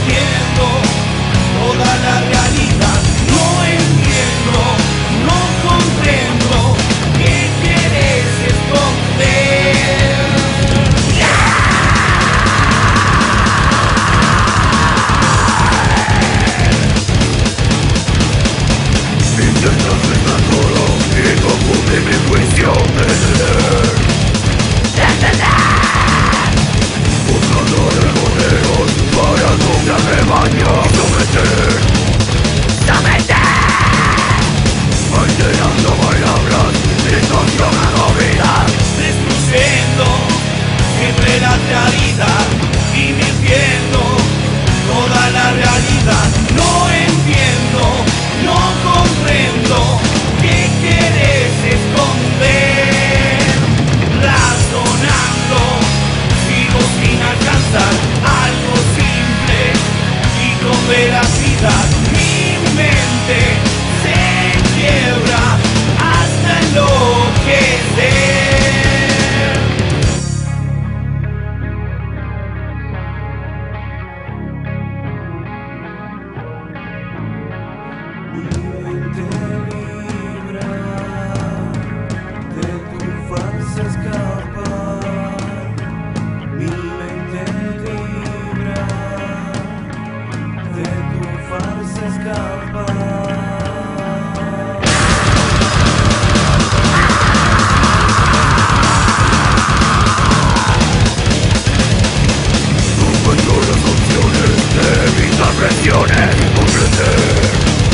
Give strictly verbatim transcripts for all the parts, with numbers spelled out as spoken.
entiendo toda la realidad. No entiendo, no comprendo qué quieres esconder. Intentas pensar todo y confunde mi juicio de entender. Buscando demonios para nunca rebaño y someter. Alterando palabras, distorsionando vidas, Destruyendo siempre la realidad y mintiendo toda la realidad. No entiendo, no comprendo qué quieres esconder. Razonando, sigo sin alcanzar algo simple y con veracidad. Mi mente se quiebra hasta enloquecer. Mi mente libra de tu farsa escapar. Mi mente libra de tu farsa escapar. encuentro las opciones de evitar presiones y comprender.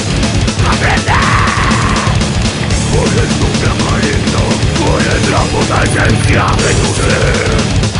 Pones tu maligno, pones la puta esencia de tu ser.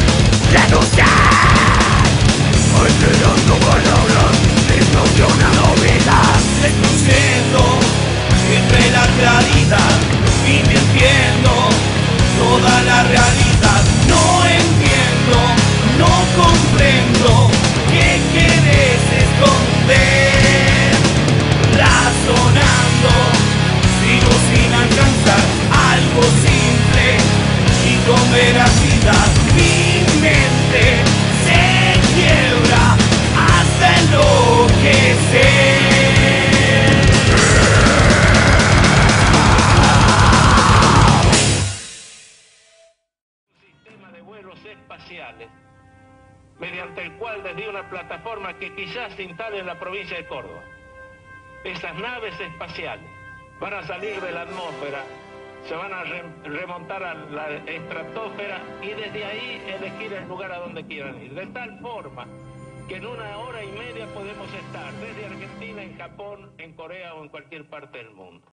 Alterando palabras, distorsionando vidas, Destruyendo siempre la realidad y mintiendo toda la realidad. No entiendo, no comprendo qué quieres esconder. Razonando, sigo sin alcanzar algo simple y con veracidad. Mi mente se quiebra hasta enloquecer. Sistema de vuelos espaciales, mediante el cual desde una plataforma que quizás se instale en la provincia de Córdoba, esas naves espaciales van a salir de la atmósfera, se van a re remontar a la estratosfera y desde ahí elegir el lugar a donde quieran ir, de tal forma que en una hora y media podemos estar desde Argentina, en Japón, en Corea o en cualquier parte del mundo.